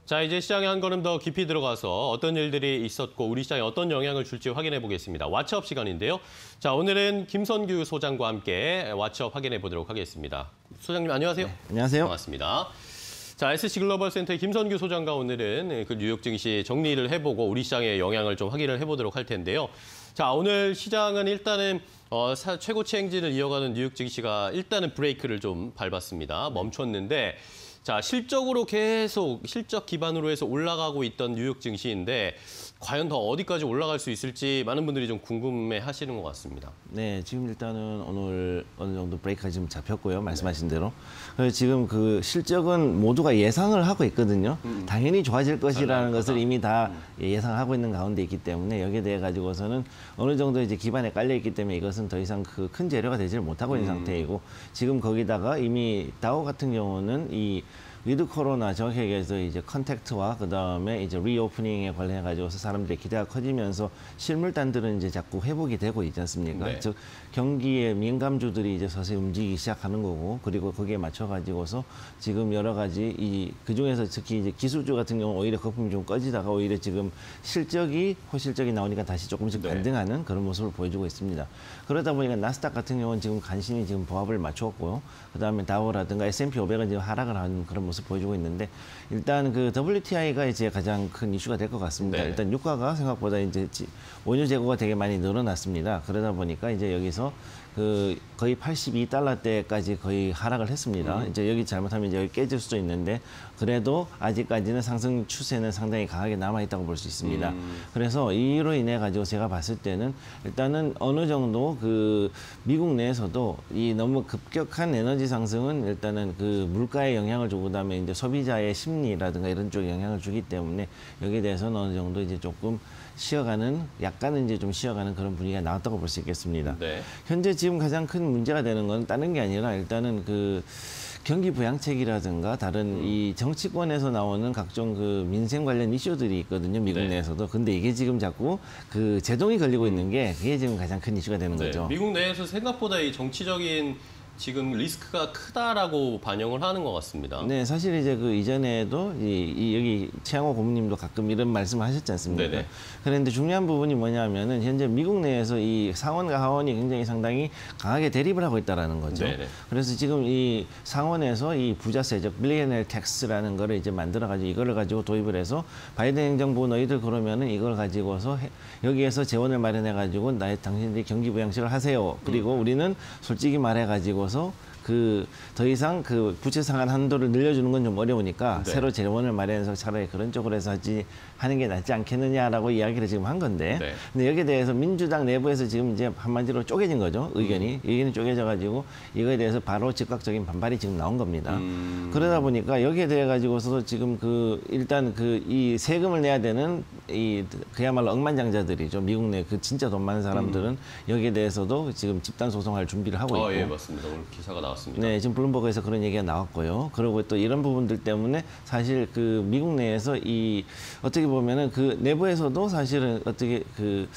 자, 이제 시장에 한 걸음 더 깊이 들어가서 어떤 일들이 있었고 우리 시장에 어떤 영향을 줄지 확인해 보겠습니다. 왓츠업 시간인데요. 자, 오늘은 김선규 소장과 함께 왓츠업 확인해 보도록 하겠습니다. 소장님 안녕하세요. 네, 안녕하세요. 반갑습니다. 자, SC글로벌센터의 김선규 소장과 오늘은 그 뉴욕 증시 정리를 해보고 우리 시장의 영향을 좀 확인을 해보도록 할 텐데요. 자, 오늘 시장은 일단은 최고치 행진을 이어가는 뉴욕 증시가 일단은 브레이크를 좀 밟았습니다. 멈췄는데 자, 실적으로 계속 실적 기반으로 해서 올라가고 있던 뉴욕 증시인데 과연 더 어디까지 올라갈 수 있을지 많은 분들이 좀 궁금해 하시는 것 같습니다. 네, 지금 일단은 오늘 어느 정도 브레이크가 지금 잡혔고요. 말씀하신 대로. 그래서 지금 그 실적은 모두가 예상을 하고 있거든요. 당연히 좋아질 것이라는 것을 이미 다 예상하고 있는 가운데 있기 때문에 여기에 대해 가지고서는 어느 정도 이제 기반에 깔려 있기 때문에 이것은 더 이상 그 큰 재료가 되지를 못하고 있는 상태이고 지금 거기다가 이미 다우 같은 경우는 이 위드 코로나 정확하게 얘기해서 이제 컨택트와 그다음에 이제 리오프닝에 관련해 가지고서 사람들의 기대가 커지면서 실물단들은 이제 자꾸 회복이 되고 있지 않습니까? 네. 즉 경기에 민감주들이 이제 서서히 움직이기 시작하는 거고 그리고 거기에 맞춰 가지고서 지금 여러 가지 이 그중에서 특히 이제 기술주 같은 경우 오히려 거품이 좀 꺼지다가 오히려 지금 실적이 호실적이 나오니까 다시 조금씩 반등하는 그런 모습을 보여주고 있습니다. 그러다 보니까 나스닥 같은 경우는 지금 간신히 지금 보합을 맞췄고요. 그다음에 다우라든가 S&P 500은 지금 하락을 하는 그런 모습 보여주고 있는데 일단 그 WTI가 이제 가장 큰 이슈가 될 것 같습니다. 네. 일단 유가가 생각보다 이제 원유 재고가 되게 많이 늘어났습니다. 그러다 보니까 이제 여기서 그 거의 82달러대까지 거의 하락을 했습니다. 이제 여기 잘못하면 이제 여기 깨질 수도 있는데 그래도 아직까지는 상승 추세는 상당히 강하게 남아 있다고 볼 수 있습니다. 그래서 이로 인해 가지고 제가 봤을 때는 일단은 어느 정도 그 미국 내에서도 이 너무 급격한 에너지 상승은 일단은 그 물가에 영향을 주고 그다음에 이제 소비자의 심리라든가 이런 쪽에 영향을 주기 때문에 여기에 대해서는 어느 정도 이제 조금 쉬어가는 약간은 이제 좀 쉬어가는 그런 분위기가 나왔다고 볼 수 있겠습니다. 네. 현재 지금 가장 큰 문제가 되는 건 다른 게 아니라 일단은 그 경기 부양책이라든가 다른 이 정치권에서 나오는 각종 그 민생 관련 이슈들이 있거든요. 미국 네. 내에서도. 근데 이게 지금 자꾸 그 제동이 걸리고 있는 게 그게 지금 가장 큰 이슈가 되는 네. 거죠. 미국 내에서 생각보다 이 정치적인 지금 리스크가 크다라고 반영을 하는 것 같습니다. 네, 사실 이제 그 이전에도 여기 최양호 고문님도 가끔 이런 말씀을 하셨지 않습니까? 네네. 그런데 중요한 부분이 뭐냐면은 현재 미국 내에서 이 상원과 하원이 굉장히 상당히 강하게 대립을 하고 있다라는 거죠. 네네. 그래서 지금 이 상원에서 이 부자세적 빌리어넬 텍스라는 거를 이제 만들어 가지고 이거를 가지고 도입을 해서 바이든 행정부 너희들 그러면은 이걸 가지고서 여기에서 재원을 마련해 가지고 당신들이 경기 부양책을 하세요. 그리고 우리는 솔직히 말해 가지고 그 더 이상 그 부채 상한 한도를 늘려주는 건 좀 어려우니까 네. 새로 재원을 마련해서 차라리 그런 쪽으로 해서 하는 게 낫지 않겠느냐라고 이야기를 지금 한 건데 네. 근데 여기에 대해서 민주당 내부에서 지금 이제 한마디로 쪼개진 거죠. 의견이 쪼개져 가지고 이거에 대해서 바로 즉각적인 반발이 지금 나온 겁니다. 그러다 보니까 여기에 대해 가지고서도 지금 그 일단 그 이 세금을 내야 되는 이 그야말로 억만장자들이죠. 미국 내 그 진짜 돈 많은 사람들은 여기에 대해서도 지금 집단 소송할 준비를 하고 있고. 예, 맞습니다. 오늘 기사가 나왔습니다. 네, 지금 블룸버그에서 그런 얘기가 나왔고요. 그리고 또 이런 부분들 때문에 사실 그 미국 내에서 이 어떻게 보면은 그 내부에서도 사실은 어떻게 그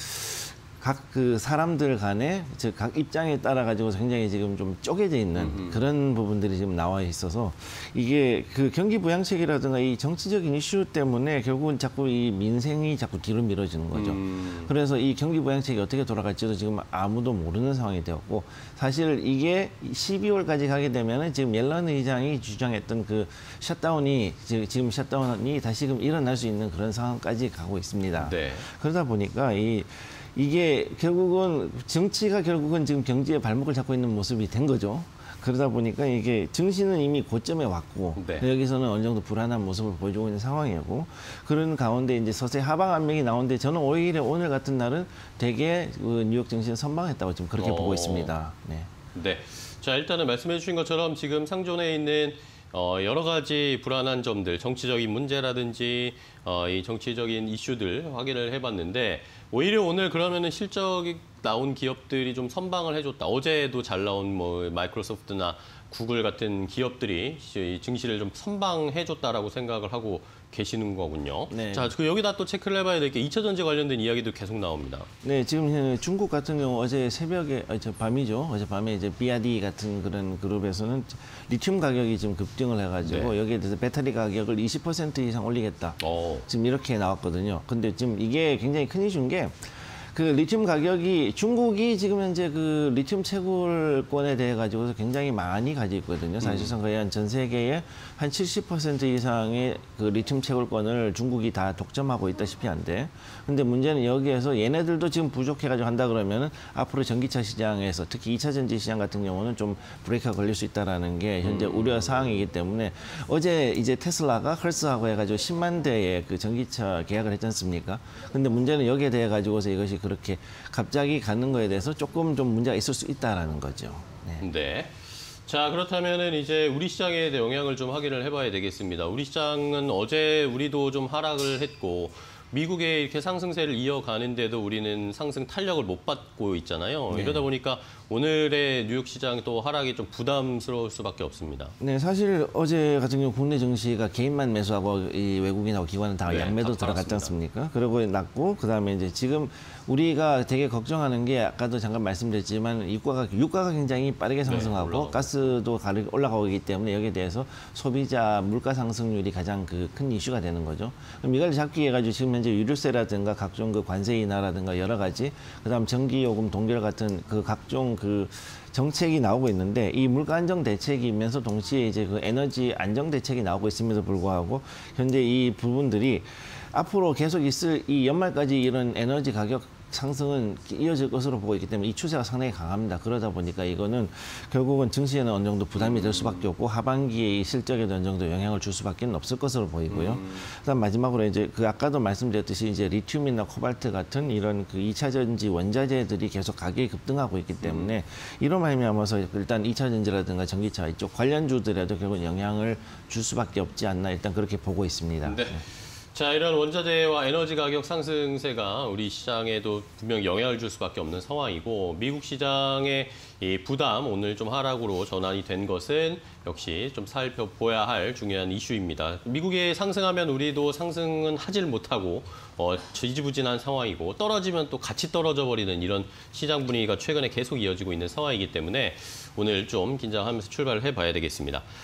각 그 사람들 간에 즉 각 입장에 따라 가지고 굉장히 지금 좀 쪼개져 있는 그런 부분들이 지금 나와 있어서 이게 그 경기 부양책이라든가 이 정치적인 이슈 때문에 결국은 자꾸 이 민생이 자꾸 뒤로 미뤄지는 거죠. 그래서 이 경기 부양책이 어떻게 돌아갈지도 지금 아무도 모르는 상황이 되었고 사실 이게 12월까지 가게 되면은 지금 옐런 의장이 주장했던 그 셧다운이 지금 셧다운이 다시금 일어날 수 있는 그런 상황까지 가고 있습니다. 네. 그러다 보니까 이게 결국은 정치가 결국은 지금 경제에 발목을 잡고 있는 모습이 된 거죠. 그러다 보니까 이게 증시는 이미 고점에 왔고 네. 여기서는 어느 정도 불안한 모습을 보여주고 있는 상황이고 그런 가운데 이제 서서히 하방 압력이 나오는데 저는 오히려 오늘 같은 날은 되게 그 뉴욕 증시는 선방했다고 지금 그렇게 보고 있습니다. 네. 네. 자, 일단은 말씀해 주신 것처럼 지금 상존에 있는 여러 가지 불안한 점들, 정치적인 문제라든지 이 정치적인 이슈들 확인을 해봤는데 오히려 오늘 그러면은 실적이 나온 기업들이 좀 선방을 해줬다. 어제도 잘 나온 뭐 마이크로소프트나 구글 같은 기업들이 이 증시를 좀 선방해줬다라고 생각을 하고 계시는 거군요. 네. 자, 여기다 또 체크를 해봐야 될 게 2차 전지 관련된 이야기도 계속 나옵니다. 네, 지금 중국 같은 경우 어제 새벽에, 밤이죠. 어젯밤에 이제 BRD 같은 그런 그룹에서는 리튬 가격이 지금 급등을 해가지고 네. 여기에 대해서 배터리 가격을 20% 이상 올리겠다. 지금 이렇게 나왔거든요. 근데 지금 이게 굉장히 큰 이슈인 게 그 리튬 가격이 중국이 지금 현재 그 리튬 채굴권에 대해 가지고서 굉장히 많이 가지고 있거든요. 사실상 거의 한 전 세계의 한 70% 이상의 그 리튬 채굴권을 중국이 다 독점하고 있다시피 한데, 근데 문제는 여기에서 얘네들도 지금 부족해가지고 한다 그러면은 앞으로 전기차 시장에서 특히 2차 전지 시장 같은 경우는 좀 브레이크가 걸릴 수 있다라는 게 현재 우려 사항이기 때문에 어제 이제 테슬라가 헐스하고 해가지고 10만 대의 그 전기차 계약을 했지 않습니까? 근데 문제는 여기에 대해 가지고서 이것이 그렇게 갑자기 가는 거에 대해서 조금 좀 문제가 있을 수 있다라는 거죠. 네. 네. 자, 그렇다면은 이제 우리 시장에 대해 영향을 좀 확인을 해봐야 되겠습니다. 우리 시장은 어제 우리도 좀 하락을 했고, 미국의 이렇게 상승세를 이어가는데도 우리는 상승 탄력을 못 받고 있잖아요. 네. 이러다 보니까 오늘의 뉴욕 시장 또 하락이 좀 부담스러울 수밖에 없습니다. 네, 사실 어제 같은 경우 국내 증시가 개인만 매수하고 이 외국인하고 기관은 다 네, 양매도 다 들어갔지 팔았습니다. 않습니까? 그리고 났고 그다음에 이제 지금 우리가 되게 걱정하는 게 아까도 잠깐 말씀드렸지만 유가가 굉장히 빠르게 상승하고 올라가고. 가스도 올라가고 있기 때문에 여기에 대해서 소비자 물가 상승률이 가장 그 큰 이슈가 되는 거죠. 그럼 이걸 잡기 위해 가지고 지금 현재 유류세라든가 각종 그 관세 인하라든가 여러 가지 그다음 전기요금 동결 같은 그 각종 그 정책이 나오고 있는데 이 물가 안정 대책이면서 동시에 이제 그 에너지 안정 대책이 나오고 있음에도 불구하고 현재 이 부분들이 앞으로 계속 있을 이 연말까지 이런 에너지 가격 상승은 이어질 것으로 보고 있기 때문에 이 추세가 상당히 강합니다. 그러다 보니까 이거는 결국은 증시에는 어느 정도 부담이 될 수밖에 없고 하반기에 이 실적에도 어느 정도 영향을 줄 수밖에 없을 것으로 보이고요. 그다음 마지막으로 이제 그 아까도 말씀드렸듯이 이제 리튬이나 코발트 같은 이런 그 2차 전지 원자재들이 계속 가격이 급등하고 있기 때문에 이로 말미암아서 일단 2차 전지라든가 전기차 이쪽 관련주들에도 결국 영향을 줄 수밖에 없지 않나 일단 그렇게 보고 있습니다. 네. 자, 이런 원자재와 에너지 가격 상승세가 우리 시장에도 분명 영향을 줄 수밖에 없는 상황이고 미국 시장의 이 부담 오늘 좀 하락으로 전환이 된 것은 역시 좀 살펴봐야 할 중요한 이슈입니다. 미국이 상승하면 우리도 상승은 하질 못하고 지지부진한 상황이고 떨어지면 또 같이 떨어져 버리는 이런 시장 분위기가 최근에 계속 이어지고 있는 상황이기 때문에 오늘 좀 긴장하면서 출발을 해봐야 되겠습니다.